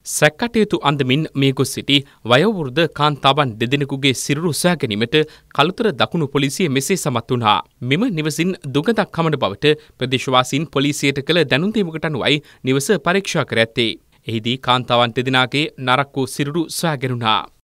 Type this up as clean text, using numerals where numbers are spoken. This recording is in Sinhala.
සැකකටයුතු අන්දමින් මේ ගොස් සිටි වයෝවෘද්ධ කාන්තාවන් දෙදෙනෙකුගේ සිරුරු සොයා ගැනීමට කළුතර දකුණු පොලිසිය මෙසේ සමත් වුණා. මෙම නිවසින් දුගඳක් හමන බවට ප්‍රදේශවාසීන් පොලිසියට කළ දැනුම් දීමකට අනුවයි නිවස පරීක්ෂා කර ඇත්තේ. එහිදී කාන්තාවන් දෙදෙනාගේ නරක් වූ සිරුරු සොයා ගැනුණා.